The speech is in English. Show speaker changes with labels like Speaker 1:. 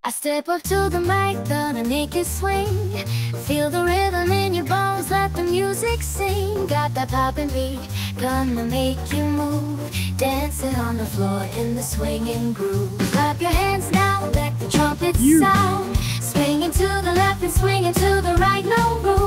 Speaker 1: I step up to the mic, gonna make it swing. Feel the rhythm in your bones, let the music sing. Got that poppin' beat, gonna make you move. Dancing on the floor in the swinging groove. Clap your hands now, let the trumpets sound. Swinging to the left and swinging to the right, no room.